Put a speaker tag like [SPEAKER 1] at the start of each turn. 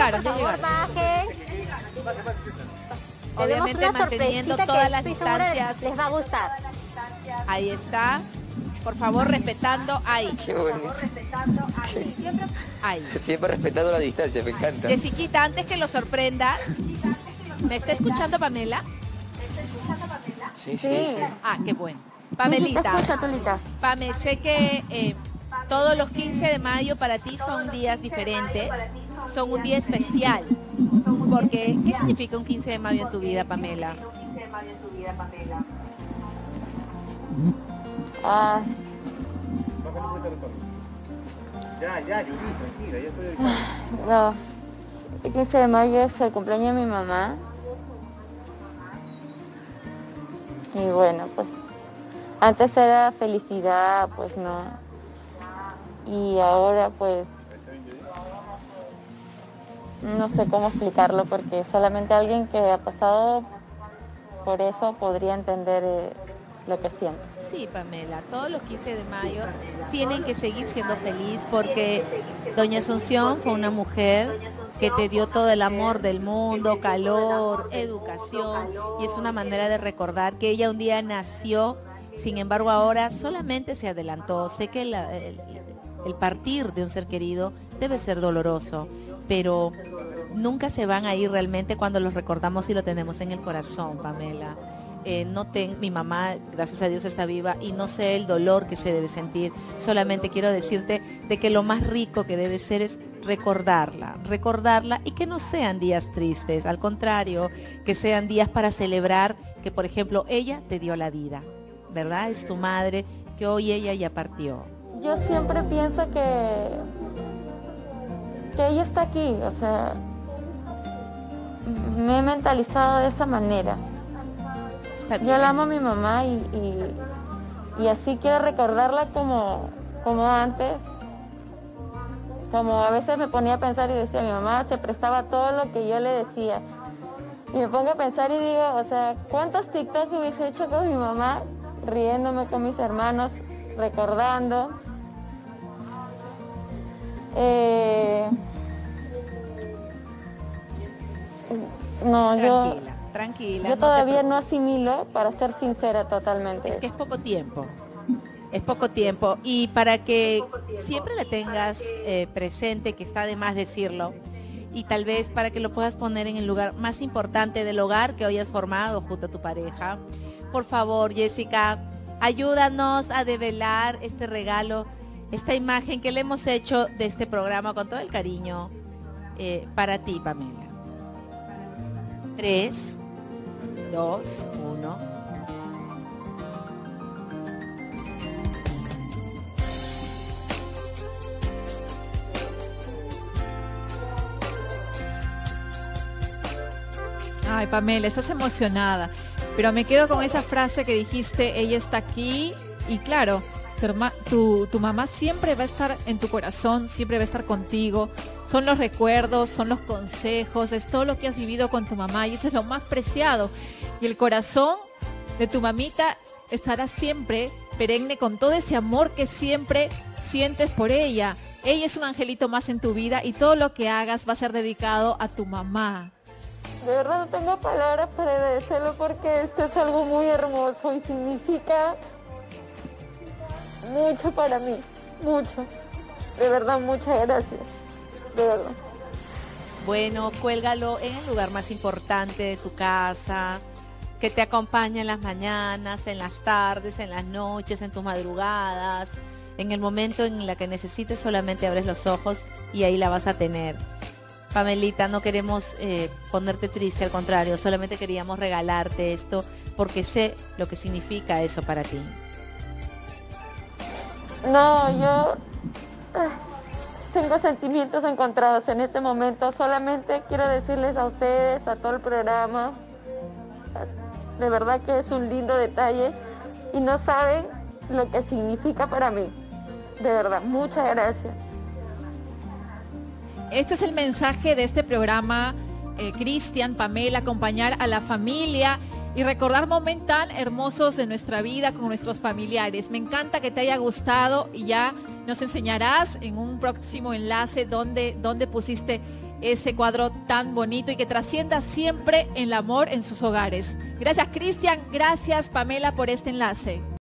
[SPEAKER 1] llegaron,
[SPEAKER 2] por
[SPEAKER 1] ya
[SPEAKER 2] favor,
[SPEAKER 1] llegaron.
[SPEAKER 2] bajen. Tenemos
[SPEAKER 1] Obviamente
[SPEAKER 2] una
[SPEAKER 1] manteniendo
[SPEAKER 2] sorpresita
[SPEAKER 1] todas
[SPEAKER 2] que
[SPEAKER 1] las
[SPEAKER 2] estoy segura
[SPEAKER 1] distancias.
[SPEAKER 2] les va a gustar.
[SPEAKER 1] Ahí está. Por favor, respetando ahí.
[SPEAKER 3] Qué bonito.
[SPEAKER 1] Ahí.
[SPEAKER 3] Siempre respetando la distancia, me encanta.
[SPEAKER 1] Jessiquita, antes que lo sorprendas, ¿me está escuchando Pamela?
[SPEAKER 3] Sí, sí, sí.
[SPEAKER 1] Ah, qué bueno.
[SPEAKER 2] Te
[SPEAKER 1] Pamelita,
[SPEAKER 2] escucho, Tulita.
[SPEAKER 1] Pame, sé que todos los 15 de mayo para ti son días diferentes, son un día especial. Porque, ¿qué significa un 15 de mayo en tu vida, Pamela?
[SPEAKER 2] Ah,
[SPEAKER 4] Ya, Yuri, tranquila, ya estoy ahorita.
[SPEAKER 2] no. El 15 de mayo es el cumpleaños de mi mamá. Y bueno, pues antes era felicidad, pues no. Y ahora pues no sé cómo explicarlo porque solamente alguien que ha pasado por eso podría entender lo que siento.
[SPEAKER 1] Sí, Pamela, todos los 15 de mayo tienen que seguir siendo feliz porque doña Asunción fue una mujer que te dio todo el amor del mundo, calor, educación, y es una manera de recordar que ella un día nació, sin embargo ahora solamente se adelantó. Sé que el partir de un ser querido debe ser doloroso, pero nunca se van a ir realmente cuando los recordamos y lo tenemos en el corazón, Pamela. Mi mamá, gracias a Dios, está viva y no sé el dolor que se debe sentir. Solamente quiero decirte de que lo más rico que debe ser es recordarla y que no sean días tristes, al contrario, que sean días para celebrar que, por ejemplo, ella te dio la vida, ¿verdad? Es tu madre, que hoy ella ya partió.
[SPEAKER 2] Yo siempre pienso que ella está aquí, o sea, me he mentalizado de esa manera.
[SPEAKER 1] Está bien.
[SPEAKER 2] Yo la amo a mi mamá y así quiero recordarla como antes. Como a veces me ponía a pensar y decía, mi mamá se prestaba a todo lo que yo le decía. Y me pongo a pensar y digo, o sea, ¿cuántos TikToks hubiese hecho con mi mamá? Riéndome con mis hermanos, recordando. No,
[SPEAKER 1] Tranquila.
[SPEAKER 2] yo todavía no asimilo, para ser sincera totalmente.
[SPEAKER 1] Es que es poco tiempo. Es poco tiempo. Y para que siempre la tengas presente, que está de más decirlo, y tal vez para que lo puedas poner en el lugar más importante del hogar que hoy has formado junto a tu pareja. Por favor, Jessica, ayúdanos a develar este regalo, esta imagen que le hemos hecho de este programa con todo el cariño para ti, Pamela. 3, 2, 1. Ay, Pamela, estás emocionada, pero me quedo con esa frase que dijiste, ella está aquí, y claro, tu mamá siempre va a estar en tu corazón, siempre va a estar contigo. Son los recuerdos, son los consejos, es todo lo que has vivido con tu mamá y eso es lo más preciado. Y el corazón de tu mamita estará siempre perenne con todo ese amor que siempre sientes por ella. Ella es un angelito más en tu vida y todo lo que hagas va a ser dedicado a tu mamá.
[SPEAKER 2] De verdad no tengo palabras para agradecerlo porque esto es algo muy hermoso y significa mucho para mí, mucho. De verdad, muchas gracias. De verdad.
[SPEAKER 1] Bueno, cuélgalo en el lugar más importante de tu casa, que te acompañe en las mañanas, en las tardes, en las noches, en tus madrugadas. En el momento en el que necesites solamente abres los ojos y ahí la vas a tener. Pamelita, no queremos ponerte triste, al contrario, solamente queríamos regalarte esto porque sé lo que significa eso para ti.
[SPEAKER 2] No, yo tengo sentimientos encontrados en este momento. Solamente quiero decirles a ustedes, a todo el programa, de verdad que es un lindo detalle y no saben lo que significa para mí. De verdad, muchas gracias.
[SPEAKER 1] Este es el mensaje de este programa, Cristian, Pamela, acompañar a la familia y recordar momentos tan hermosos de nuestra vida con nuestros familiares. Me encanta que te haya gustado y ya nos enseñarás en un próximo enlace dónde pusiste
[SPEAKER 5] ese cuadro tan bonito y que trascienda siempre el amor en sus hogares. Gracias, Cristian. Gracias, Pamela, por este enlace.